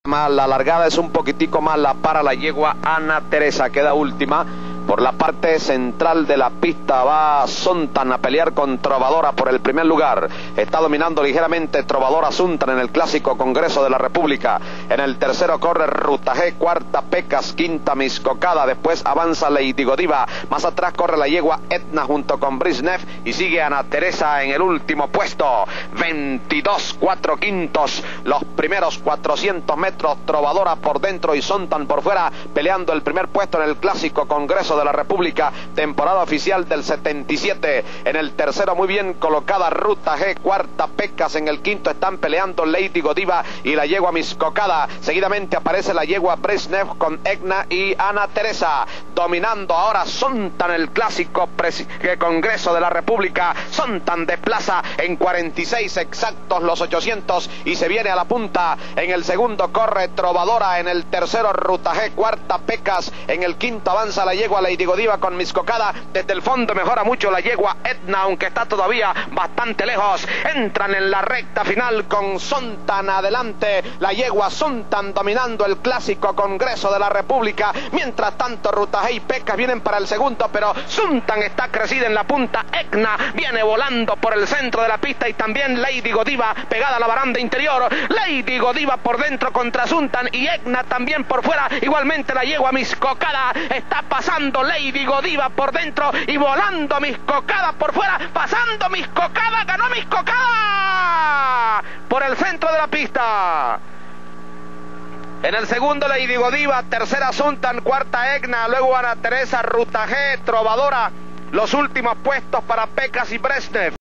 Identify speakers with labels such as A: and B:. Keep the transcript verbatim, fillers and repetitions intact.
A: La largada es un poquitico más la para la yegua Ana Teresa, queda última. Por la parte central de la pista va Sontan a pelear con Trovadora por el primer lugar. Está dominando ligeramente Trovadora Sontan en el clásico Congreso de la República. En el tercero corre Ruta G, cuarta Pecas, quinta Miscocada. Después avanza Lady Godiva. Más atrás corre la yegua Etna junto con Brisnev y sigue Ana Teresa en el último puesto. veintidós, cuatro quintos. Los primeros cuatrocientos metros, Trovadora por dentro y Sontan por fuera, peleando el primer puesto en el clásico Congreso de la República, temporada oficial del setenta y siete. En el tercero muy bien colocada Ruta G, cuarta Pecas, en el quinto están peleando Lady Godiva y la yegua Miscocada. Seguidamente aparece la yegua Brisnev con Etna y Ana Teresa. Dominando ahora Sontan el clásico Congreso de la República. Sontan desplaza en cuarenta y seis exactos los ochocientos y se viene a la punta. En el segundo corre Trovadora, en el tercero Ruta G, cuarta Pecas, en el quinto avanza la yegua Lady Godiva con Miscocada. Desde el fondo mejora mucho la yegua Etna, aunque está todavía bastante lejos. Entran en la recta final con Sontan adelante. La yegua Sontan dominando el clásico Congreso de la República. Mientras tanto Ruta G y Pecas vienen para el segundo, pero Sontan está crecida en la punta. Etna viene volando por el centro de la pista y también Lady Godiva pegada a la baranda interior. Lady Godiva por dentro contra Sontan y Etna también por fuera. Igualmente la yegua Miscocada está pasando Lady Godiva por dentro y volando Miscocada por fuera. Pasando Miscocada, ganó Miscocada por el centro de la pista. En el segundo Lady Godiva, tercera Sontan, cuarta Etna, luego Ana Teresa, Ruta G, Trovadora. Los últimos puestos para Pecas y Brisnev.